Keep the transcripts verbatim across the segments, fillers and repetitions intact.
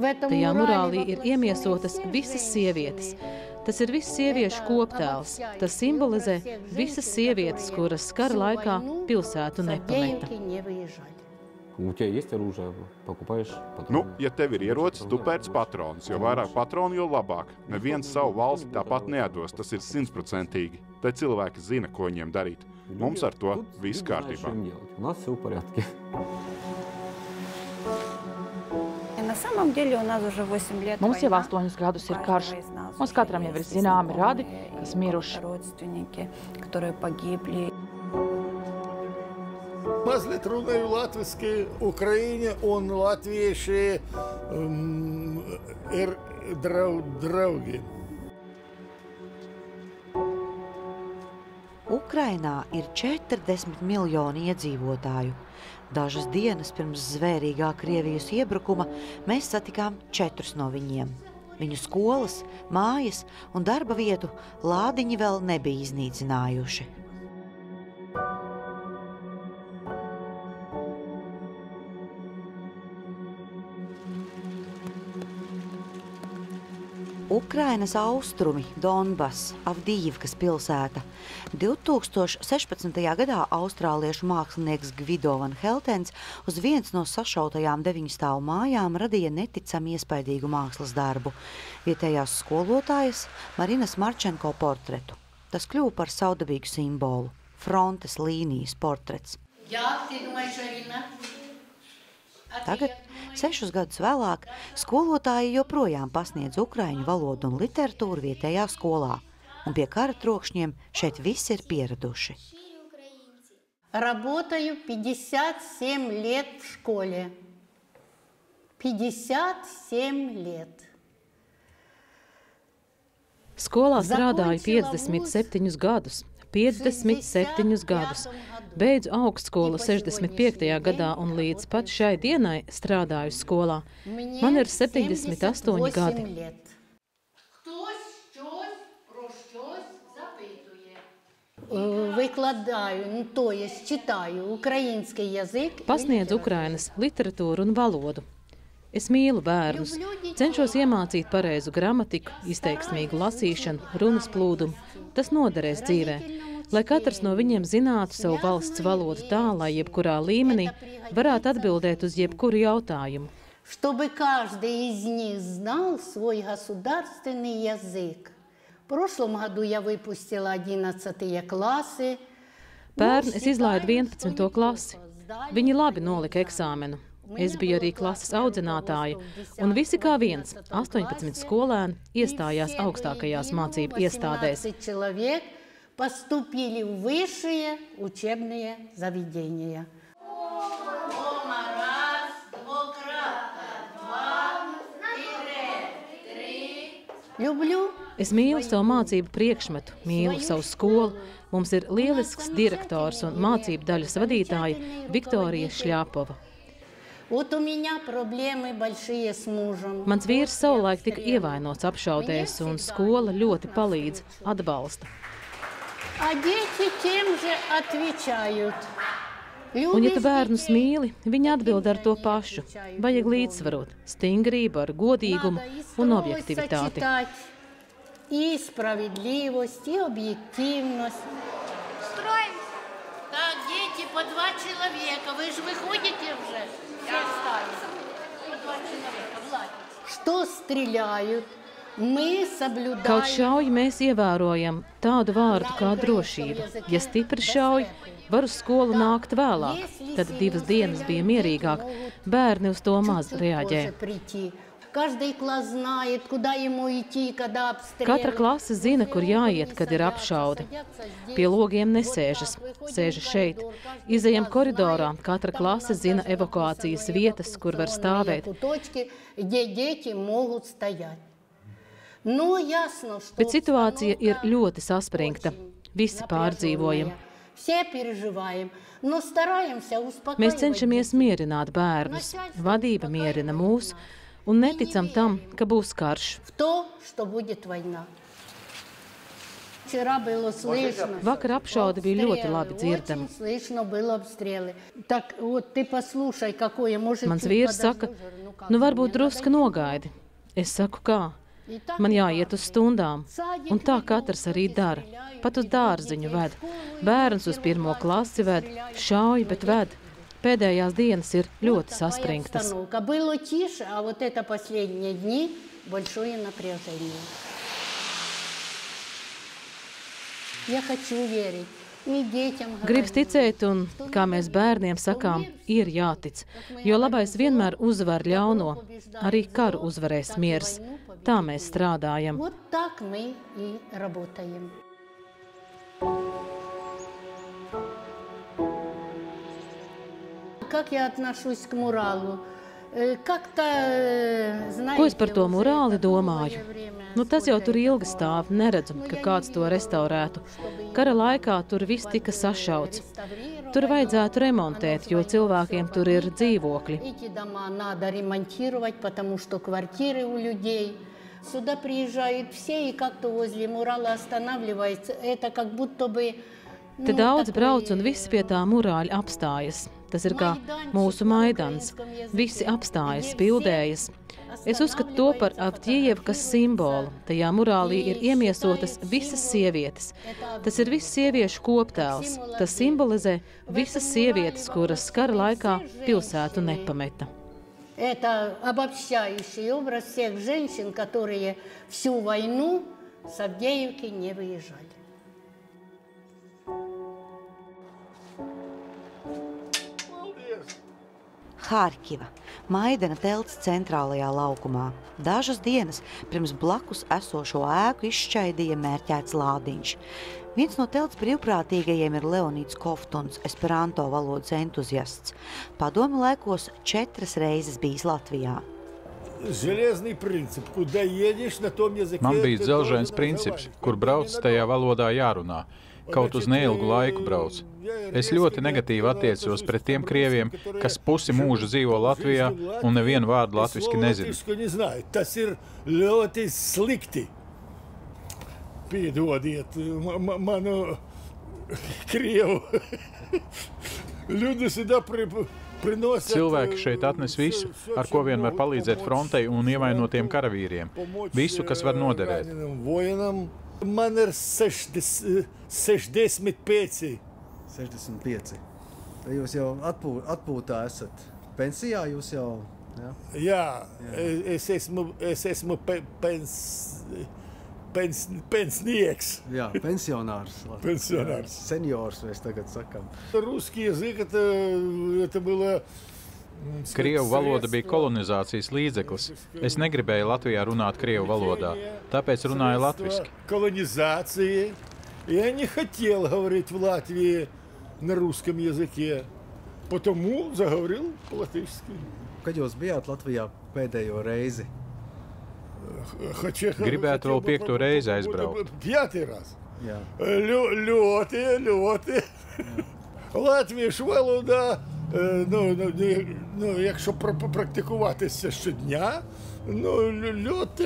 Tajā murālī ir iemiesotas visas sievietes. Tas ir viss sieviešu koptēls. Tas simbolizē visas sievietes, kuras kara laikā pilsētu nepameta. Nu, ja tev ir ierocis, tu pēc patronus, jo vairāk patronu, jo labāk. Neviens savu valsti tāpat neatdos, tas ir simtprocentīgi. Te cilvēki zina, ko viņiem darīt. Mums ar to viss kārtībā. Mums jau astoņus gadus ir karš. Mums katram jau ir zināmi radi, kas miruši. Mazliet runāju latviski, Ukraiņa un latvieši um, ir draugi. Ukrainā ir četrdesmit miljoni iedzīvotāju. Dažas dienas pirms zvērīgā Krievijas iebrukuma mēs satikām četrus no viņiem. Viņu skolas, mājas un darba vietu lādiņi vēl nebija iznīcinājuši. Ukrainas austrumi, Donbass, Avdijivkas pilsēta. divi tūkstoši sešpadsmitajā gadā austrāliešu mākslinieks Gvido Van Heltens uz viens no sašautajām deviņstāvu mājām radīja neticami iespaidīgu mākslas darbu. Vietējās skolotājas Marinas Marčenko portretu. Tas kļuva par saudabīgu simbolu – frontes līnijas portrets. Tagad, sešus gadus vēlāk, skolotāji joprojām pasniedz ukraiņu valodu un literatūru vietējā skolā. Un pie kara trokšņiem šeit viss ir pieraduši. Работаю пятьдесят семь лет в школе. пятьдесят семь лет. Skolā strādāju piecdesmit septiņus gadus. piecdesmit septiņus gadus. Beidzu augstskolu sešdesmit piektajā gadā un līdz pat šai dienai strādāju skolā. Man ir septiņdesmit astoņi gadi. Pasniedzu Ukrainas literatūru un valodu. Es mīlu bērnus, cenšos iemācīt pareizu gramatiku, izteiksmīgu lasīšanu, runas plūdumu. Tas noderēs dzīvē, lai katrs no viņiem zinātu savu valsts valodu tā, lai jebkurā līmenī varētu atbildēt uz jebkuru jautājumu. Чтобы каждый из них знал свой государственный язык. В прошлом году я выпустила одиннадцатые классы. Pērn es izlaidu vienpadsmito klasi. Viņi labi nolika eksāmenu. Es biju arī klases audzinātāja, un visi kā viens, astoņpadsmit skolēni, iestājās augstākajās mācību iestādēs. Поступили в высшие учебные заведения. Es mīlu savu mācību priekšmetu, mīlu savu skolu. Mums ir lielisks direktors un mācību daļas vadītāja Viktorija Šļāpova. Mans vīrs savulaik tika ievainots apšaudēs, un skola ļoti palīdz, atbalsta. Un ja tu bērnus mīli, viņi atbild ar to pašu. Vajag līdzsvarot stingrību ar godīgumu un objektivitāti. Так, дети, по два человека. Вы же выходите уже? Я встаю. По два человека, Влад. Что стреляют? Мы соблюдаем... Kaut šauj mēs ievērojam tādu vārdu kā drošība. Ja stipri šauj, var uz skolu nākt vēlāk. Tad divas dienas bija mierīgāk. Bērni uz to maz reaģē. Katra klase zina, kur jāiet, kad ir apšaude. Pie logiem nesēžas, sēžas šeit. Izejam koridorā, katra klase zina evakuācijas vietas, kur var stāvēt. Bet situācija ir ļoti saspringta. Visi pārdzīvojam. Mēs cenšamies mierināt bērnus. Vadība mierina mūs. Un neticam tam, ka būs karš. Vakar apšaude bija ļoti labi dzirdama. Mans vīrs saka, nu varbūt druska nogaidi. Es saku, kā? Man jāiet uz stundām, un tā katrs arī dara. Pat uz dārziņu ved. Bērns uz pirmo klasi ved, šauj, bet ved. Pēdējās dienas ir ļoti saspringtas. Gribas ticēt, un, kā mēs bērniem sakām, ir jātic, jo labais vienmēr uzvar ļauno, arī karu uzvarēs miers. Tā mēs strādājam. Ko es par to murāli domāju? Nu, tas jau tur ilgi stāv, neredzu, ka kāds to restaurētu. Kara laikā tur viss tika sašauts. Tur vajadzētu remontēt, jo cilvēkiem tur ir dzīvokļi. Сюда приезжают все, и как-то возле мурала останавливается. Это как будто бы... Te daudz brauc un visi pie tā murāļa apstājas. Tas ir kā mūsu Maidans. Visi apstājas, bildējas. Es uzskatu to par Avdijevkas simbolu. Tajā murālī ir iemiesotas visas sievietes. Tas ir viss sieviešu koptēls. Tas simbolizē visas sievietes, kuras kara laikā pilsētu nepameta. Это обобщающий образ всех женщин, которые всю войну с Авдеевки не выезжали. Hārkiva, Maidana telts centrālajā laukumā. Dažas dienas pirms blakus esošo ēku izšķaidīja mērķēts lādiņš. Viens no telts brīvprātīgajiem ir Leonīds Kovtuns, esperanto valodas entuziasts. Padomju laikos četras reizes bijis Latvijā. Man bija dzelžains princips, kur brauc tajā valodā jārunā. Kaut uz neilgu laiku brauc. Es ļoti negatīvi attiecos pret tiem krieviem, kas pusi mūžu dzīvo Latvijā un nevienu vārdu latviski nezina. Tas ir ļoti slikti. Piedodiet manu krievu. Cilvēki šeit atnes visu, ar ko vien var palīdzēt frontei un ievainotiem karavīriem. Visu, kas var noderēt. Man ir sešdesmit pieci. sešdesmit pieci. Jūs jau atpū, atpūtā esat. Pensijā jūs jau... Jā, jā, jā. Es esmu, es esmu pe, pens, pens, pensnieks. Jā, pensionārs. Pensionārs. Jā, seniors mēs tagad sakam. Ruski язык, это, это было... Krievu valoda bija kolonizācijas līdzeklis. Es negribēju Latvijā runāt krievu valodā, tāpēc runāju latviski. Колонизация. Я не хотел говорить в Латвии на русском языке, потому заговорил по-латышски. Kad jūs bijāt Latvijā pēdējo reizi? Gribētu vēl piekto reizi aizbraukt. Пятый раз. Jā. Ļoti, ļoti. Latviešu valodā, ну, ну, якщо практикуватися щодня, ну, ļoti,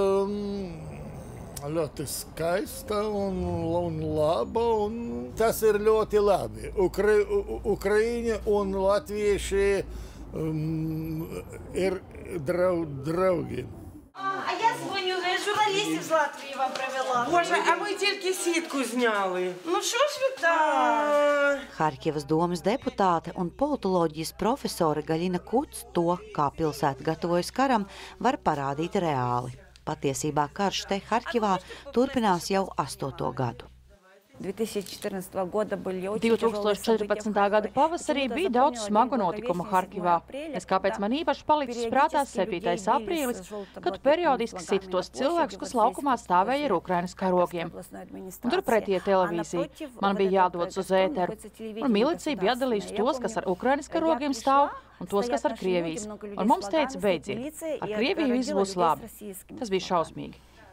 ļoti skaista un, un laba, un tas ir ļoti labi. Ukra, Ukraiņi un latvieši um, ir drau, draugi. А я дзвоню, журналістів з Латвії вам привела. Боже, а ми тільки сітку зняли. Ну що ж ви так? Harkivas domas deputāte un politoloģijas profesore Gaļina Kuts to, kā pilsēta gatavojas karam, var parādīt reāli. Patiesībā karš te Harkivā turpinās jau astoto gadu. divi tūkstoši četrpadsmitā gada pavasarī bija daudz smagu notikumu Harkivā. Es kāpēc man īpaši palicis prātā septītais aprīlis, kad periodiski sita tos cilvēkus, kas laukumā stāvēja ar Ukrainas karogiem. Un turpretie televīzija. Man bija jādodas uz ēteru. Un milicija bija atdalījusi tos, kas ar Ukrainas karogiem stāv, un tos, kas ar Krievijas. Un mums teica, beidziet, ar Krieviju viss būs labi. Tas bija šausmīgi.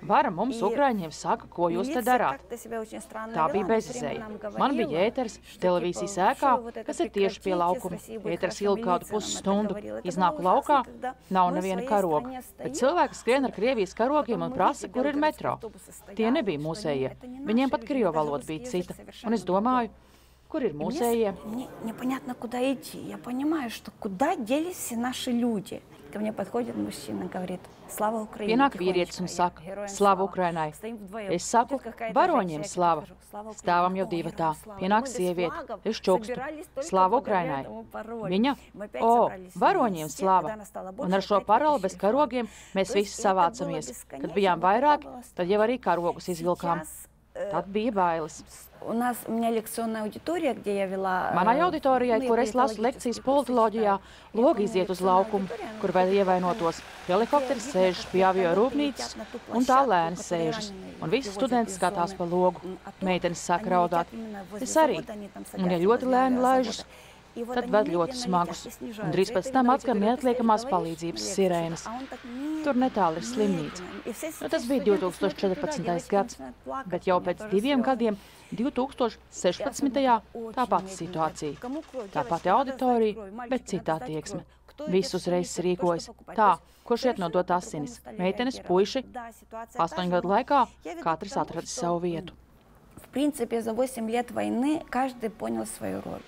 Vara mums, Ukraiņiem, saka, ko jūs te darāt. Tā bija bezizēja. Man bija ēters, televīzijas ēkā, kas ir tieši pie laukuma. Ēters ilgi kādu pusstundu. Iznāku laukā, nav neviena karoga. Bet cilvēki skrien ar Krievijas karogiem un prasa, kur ir metro. Tie nebija mūsējie. Viņiem pat krievu valoda bija cita. Un es domāju, kur ir mūsējie? Непонятно, куда идти. Я понимаю, что куда делись все наши люди. Ко мне подходит мужчина, говорит, слава Украине. Pienāk vīrietis un saka, slava Ukrainai. Es saku, varoņiem slava. Stāvam jau divatā. Pienāk sieviete. Es čukstu, slava Ukrainai. Viņa, o, varoņiem slava. Un ar šo paroli bez karogiem mēs visi savācamies. Kad bijām vairāk, tad jau arī karogus izvilkām. Tad bija bailes. У нас, у меня лекционная аудитория, где я вела... Manai auditorijai, kur es lasu lekcijas politoloģijā, logi iziet uz laukumu, kur vēl ievainotos. Helikopteris sēžas pie avio rūpnīcas, un tā lēni sēžas. Un visi studenti skatās pa logu. Meitenes sāk raudāt. Es arī. Un ja ļoti lēni laižas, tad ved ļoti smagus. Un drīz pēc tam atskan neatliekamās palīdzības sirēnas. Tur netāli ir slimnīca. Nu, tas bija divi tūkstoši četrpadsmitais gads, bet jau pēc diviem gadiem, divi tūkstoši sešpadsmitajā, tā pati situācija. Tā pati auditorija, bet citā tieksme. Viss uzreiz rīkojas. Tā, kurš iet nodot asinis. Meitenes, puiši. Astoņu gadu laikā katrs atradis savu vietu. В принципе, за восемь лет войны каждый понял свою роль.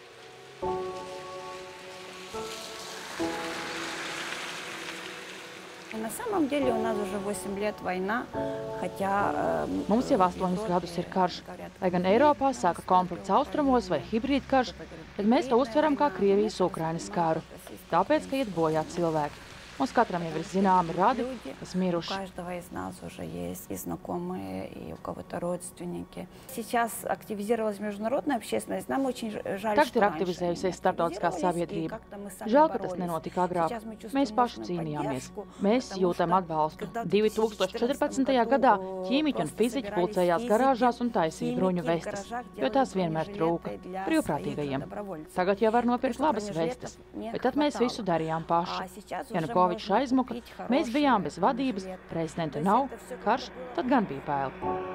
На самом деле у нас уже восемь лет война, хотя... Mums jau astoņus gadus ir karš. Lai gan Eiropā sāka konflikts austrumos vai hibrīd karš, tad mēs to uztveram kā Krievijas-Ukrainas karu. Tāpēc, ka iet bojā cilvēki. Mums katram jau ir zināmi radi, kas miruši. У каждого из нас уже есть и знакомые, и у кого-то родственники. Сейчас активизировалась международная общественность. Нам очень жаль, Tagad ir aktivizējusies starptautiskā sabiedrība. Žēl, ka tas nenotika agrāk. Mēs paši cīnījāmies. Mēs jūtam atbalstu. divi tūkstoši četrpadsmitajā gadā ķīmiķi un fiziķi pulcējās garāžās un taisīja bruņu vestes, jo tās vienmēr trūka brīvprātīgajiem. Tagad jau var nopirkt labas vestes, bet tad mēs visu darījām paši. Janukovičs aizmuka, mēs bijām bez vadības, prezidenta nav, karš, tad gan bija bail.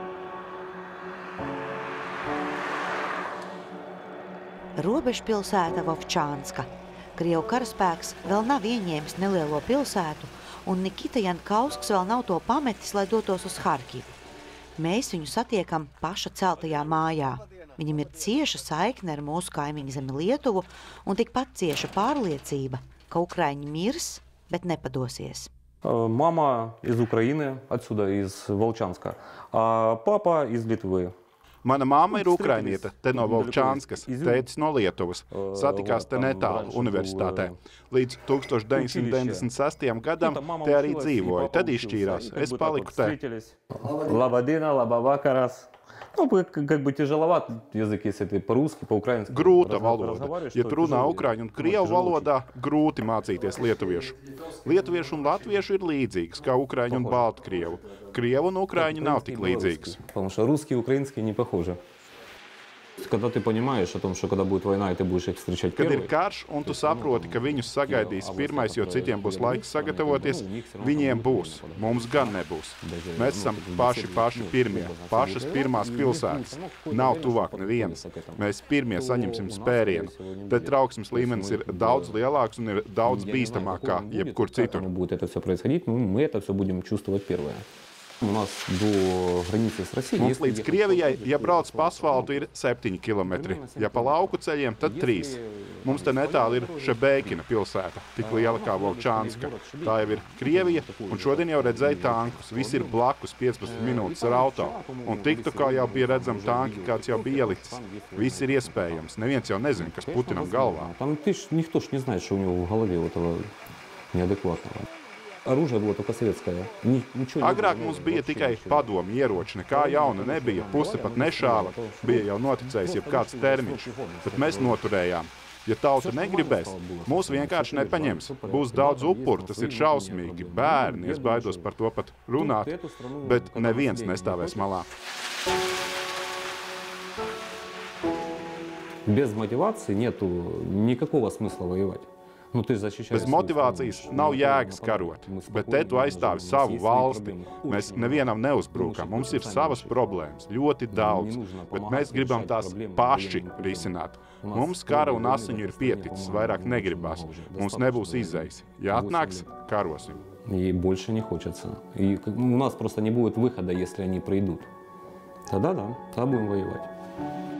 Robežpilsēta Vovčānska. Krievu karaspēks vēl nav ieņēmis nelielo pilsētu, un Nikita Jankausks vēl nav to pametis, lai dotos uz Harkivu. Mēs viņu satiekam paša celtajā mājā. Viņam ir cieša saikne ar mūsu kaimiņu zemi Lietuvu un tikpat cieša pārliecība, ka Ukraiņi mirs, bet nepadosies. Мама из Украины, отсюда, из Волчанска, а папа из Литвы. Mana mamma ir ukrainiete, te no Volčānskas, tētis no Lietuvas. Satikās te netālu universitātē. Līdz tūkstoš deviņsimt deviņdesmit sestajam gadam te arī dzīvoja. Tad izšķīrās. Es paliku te. Labadiena, labavakaras. Nu, как бы тяжеловат язык, если ты по-русски, по-украински. Grūta valoda. Ja tu runā ukraiņu un krievu valodā, grūti mācīties lietuviešu. Lietuviešu un latviešu ir līdzīgs, kā ukraiņu un baltkrievu. Krievu un ukraiņu nav tik līdzīgs. Потому что русский и украинский не похожи. Когда ты понимаешь о том, что когда будет война, и ты будешь их встречать Kad первый. ir karš, un tu saproti, ka viņus sagaidīs pirmais, jo citiem būs laiks sagatavoties, viņiem būs. Mums gan nebūs. Mēs esam paši paši pirmie, pašas pirmās pilsētas. Nav tuvāk nevienas. Mēs pirmie saņemsim spērienu. Te trauksmes līmenis ir daudz lielāks un ir daudz bīstamāk kā jebkur citur. Будет это все происходить, ну, мы это все будем чувствовать первое. У нас до границы с Россией. Mums līdz Krievijai, ja brauc pa asfaltu, ir septiņi kilometri. Ja pa lauku ceļiem, tad trīs. Mums te netāli ir Šebeikina pilsēta, tik liela kā Volčānska. Tā jau ir Krievija, un šodien jau redzēja tankus. Visi ir blakus piecpadsmit minūtes ar auto. Un tiktu kā jau bija redzam tanki, kāds jau bija ielicis. Viss ir iespējams. Neviens jau nezina, kas Putinam galvā. Там ты ж, никто ж не знает, что у него в голове у этого неадекватного. Оружие было только советское. Agrāk mums bija tikai padomu ieroči, nekā jauna nebija, puse pat nešāva, bija jau noticējis jebkāds termiņš, bet mēs noturējām. Ja tauta negribēs, mūs vienkārši nepaņems. Būs daudz upuru, tas ir šausmīgi, bērni, es baidos par to pat runāt, bet neviens nestāvēs malā. Без мотивации нету никакого смысла воевать. Bez motivācijas nav jēgas karot, bet te tu aizstāvi savu valsti. Mēs nevienam neuzbrukam, mums ir savas problēmas, ļoti daudz, bet mēs gribam tās paši risināt. Mums kara un asiņu ir pieticis, vairāk negribās, mums nebūs izējas. Ja atnāks, karosim. И больше не хочется. И у нас просто не будет выхода, если они придут. Тогда да, тогда будем воевать.